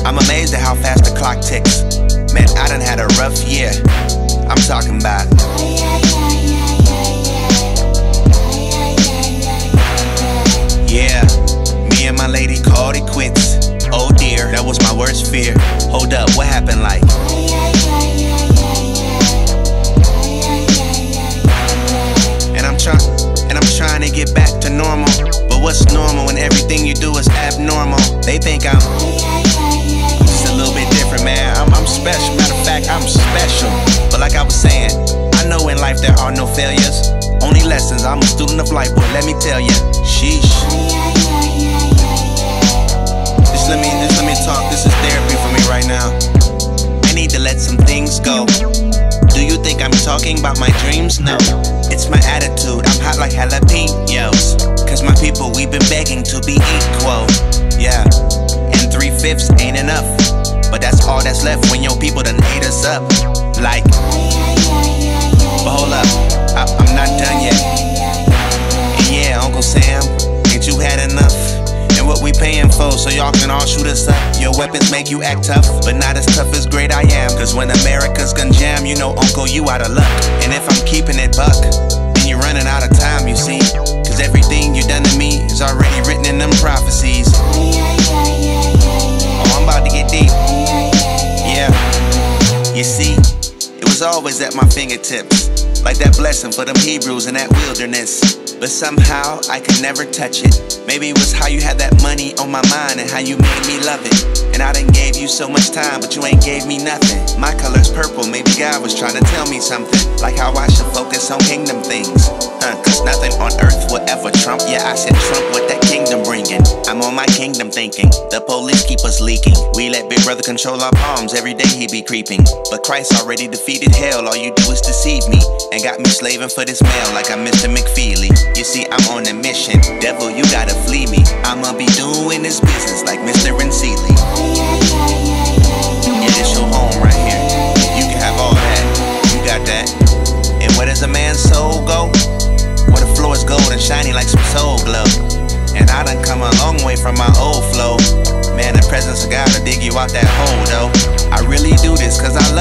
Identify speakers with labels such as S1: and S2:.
S1: I'm amazed at how fast the clock ticks. Man, I done had a rough year. I'm talking about yeah, me and my lady called it quits. Oh dear, that was my worst fear. Hold up, what happened like? And I'm trying to get back to normal. But what's normal when everything you do is abnormal? They think I'm just a little bit different, man. I'm special, matter of fact, I'm special. But like I was saying, I know in life there are no failures, only lessons. I'm a student of life, boy, let me tell ya. Sheesh. Just let me talk, this is therapy for me right now. I need to let some things go. Do you think I'm talking about my dreams? No, it's my attitude. I'm hot like jalapenos. Cause my people, we've been begging to be equal. Yeah, and 3/5 ain't enough. But that's all that's left when your people done ate us up. Like, but hold up, I'm not done yet. And yeah, Uncle Sam, ain't you had enough? And what we paying for, so y'all can all shoot us up. Your weapons make you act tough, but not as tough as great I am. Cause when America's gun jam, you know, Uncle, you out of luck. And if I'm keeping it buck, then you're running out of time, you see. Cause everything you done to me is already written in them prophecies. Oh, I'm about to get deep. Yeah, you see, it was always at my fingertips, like that blessing for them Hebrews in that wilderness. But somehow I could never touch it. Maybe it was how you had that money on my mind and how you made me love it. And I done gave you so much time, but you ain't gave me nothing. My color's purple, maybe God was trying to tell me something. Like how I should focus on kingdom things. Cause nothing on earth will ever trump. Yeah, I said Trump with that kingdom bringing. I'm on my kingdom thinking. The police keep us leaking. We let Big Brother control our palms. Every day he be creeping. But Christ already defeated hell. All you do is deceive me and got me slaving for this mail like I'm Mr. McFeely. You see, I'm on a mission. Devil, you gotta flee me. I'ma be doing this business like Mr. Seeley. Yeah, this your home right here. You can have all that. You got that. And where does a man's soul go? Where the floor is gold and shiny like some soul glow. And I done come a long way from my old flow. Man, the presence of God will dig you out that hole, though. I really do this cause I love